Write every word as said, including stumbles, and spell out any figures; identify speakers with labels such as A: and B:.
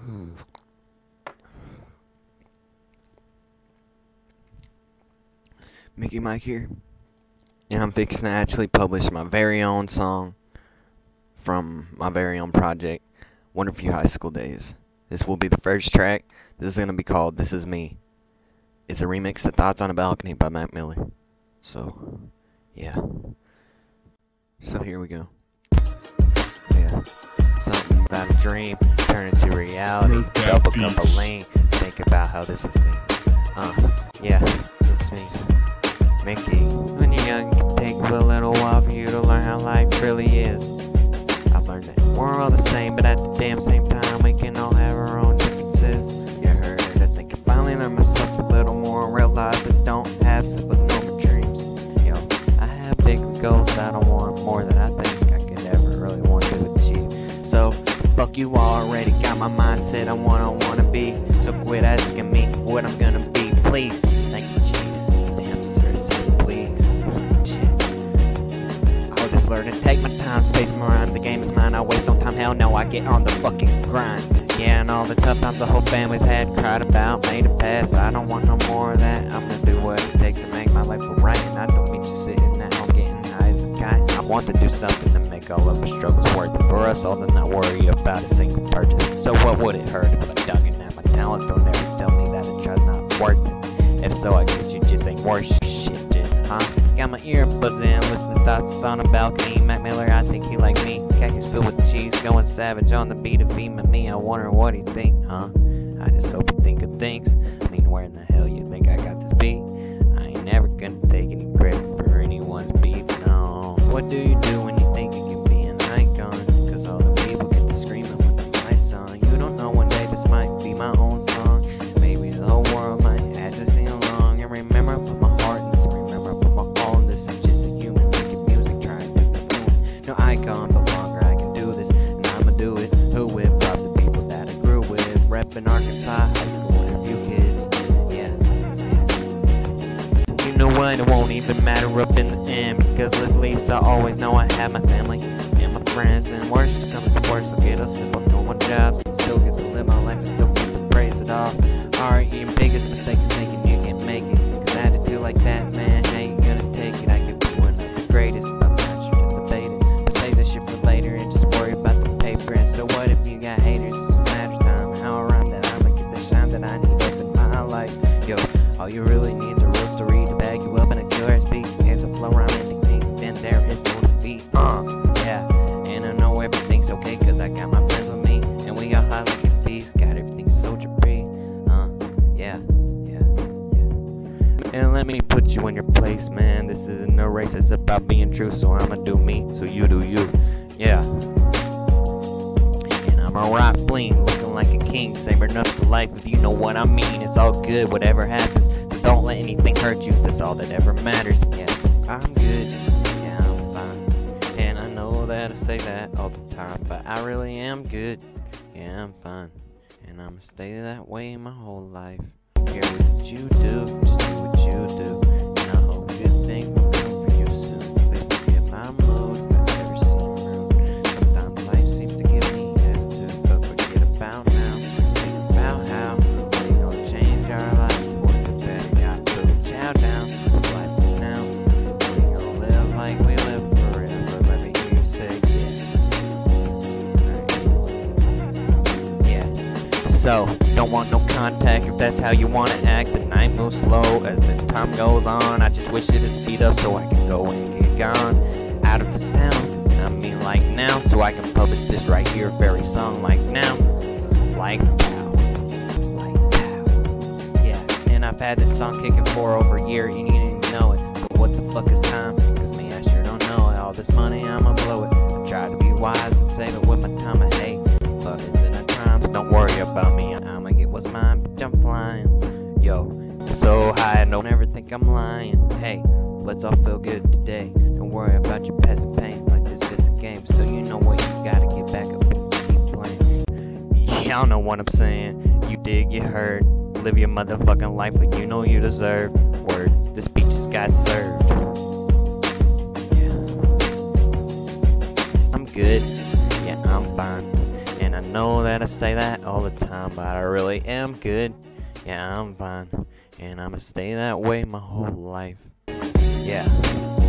A: Mickey Mike here, and I'm fixing to actually publish my very own song from my very own project, Wonderview High School Daze. This will be the first track. This is going to be called This Is Me. It's a remix of Thoughts on a Balcony by Mac Miller. So, yeah. So here we go. Yeah. Something about a dream, turn into reality. Double cup of lean, think about how this is me. Uh, yeah, this is me. Mickey. When you're young, it can take a little while for you to learn how life really is. I've learned that we're all the same, but at the damn same time, we can all have our own differences. You heard it, I think I finally learned myself a little more and realized I don't have simple normal dreams. Yo, I have big goals that I want more than I think I could ever really want to achieve. So, fuck you already got my mindset on what I wanna be. So quit asking me what I'm gonna be, please. Thank you, jeez. Damn, seriously, please. Shit. I'll just learn to take my time, space my rhyme. The game is mine, I waste no time, hell no, I get on the fucking grind. Yeah, and all the tough times the whole family's had, cried about, made it pass. I don't want no more of that. I'm gonna do what it takes to make my life right. And I don't mean just sitting at home getting high as a kite. I want to do something to make all of our struggles worth it. For us all to not worry about a single purchase. So what would it hurt if I dug in at my talents? Don't ever tell me that a try's not worth it. If so, I guess you just ain't worth shit, dude, huh? Got my earbuds in, listen to Thoughts on a Balcony. Mac Miller, I think he like me. Khakis filled with cheese, going savage on the beat of him and me. I wonder what he think, huh? I just hope he think of things. I mean, where in the hell you think I got this beat? I ain't never gonna take any credit for anyone's beats, no. What do you do when you think you can be an icon? Cause all the people get to screaming with the lights on. You don't know, one day this might be my own song. Maybe the whole world might have to sing along. And remember, I put my heart in this. Remember, I put my all in this. I'm just a human making music, trying to be fluent. No icon, but longer I can do this, and I'ma do it. Who with? Probably the people that I grew with. Reppin' Arkansas High School Wonderview kids. Yeah, yeah. You know what? It won't even matter up in the end, because at least I always know I have my family and my friends. And worse comes to worse, I'll get a simple normal jobs. Still get to live my life and still get to praise it off. Alright, your biggest mistake is thinking you can make it. Cause attitude like that, man, how you gonna take it? I could be one of the greatest, but I'm not sure to debate it. But save this shit for later and just worry about the paper. And so what if you got haters? It's a matter of time. How I rhyme that I'ma get the shine that I need up in my life. Yo, all you really need is a real story to back you up in a killer ass beat. If the flow rhyme and technique, then there is no defeat. Uh, yeah, and I know everything's okay cause I got my friends with me. And we all high like a beast, got everything soldier free. Uh, yeah, yeah, yeah. And let me put you in your place, man. This isn't a race, it's about being true. So I'ma do me, so you do you. Yeah. And I'm a rock bling, looking like a king. Saber enough to life if you know what I mean. It's all good, whatever happens. Just don't let anything hurt you, that's all that ever matters. Yes, I'm good. Yeah, I'm fine. And I know that I say that all the time, but I really am good. Yeah, I'm fine. And I'ma stay that way my whole life. Care what you do, just do what you do. And I hope good things will come for you soon. Please forget my mood, if I ever seem rude. Sometimes life seems to give me attitude, but forget about now. Think about how we gonna change our life for the better. Got to chow down with life for now. We gonna live like we live forever. Let me hear you say yeah. Yeah. So, don't want no contact if that's how you wanna act. The night moves slow as the time goes on. I just wish it would speed up so I can go and get gone out of this town. I mean like now, so I can publish this right here, very song like now. Like pow. Like pow. Yeah, and I've had this song kicking for over a year, you didn't even know it. So what the fuck is time? Cause me, I sure don't know it. All this money, I'ma blow it. I try to be wise and save it with my time. I hate fuck is in a crime, so don't worry about me. I'ma get what's mine, bitch, I'm flying. Yo, so high, I don't ever think I'm lying. Hey, let's all feel good today. Don't worry about your past and pain, life is just a game. So you know what, you gotta get back up and keep playing. Y'all know what I'm saying. You dig, you heard. Live your motherfucking life like you know you deserve. Word, this beat just got served. Yeah. I'm good, yeah, I'm fine. And I know that I say that all the time, but I really am good. Yeah, I'm fine, and I'ma stay that way my whole life. Yeah.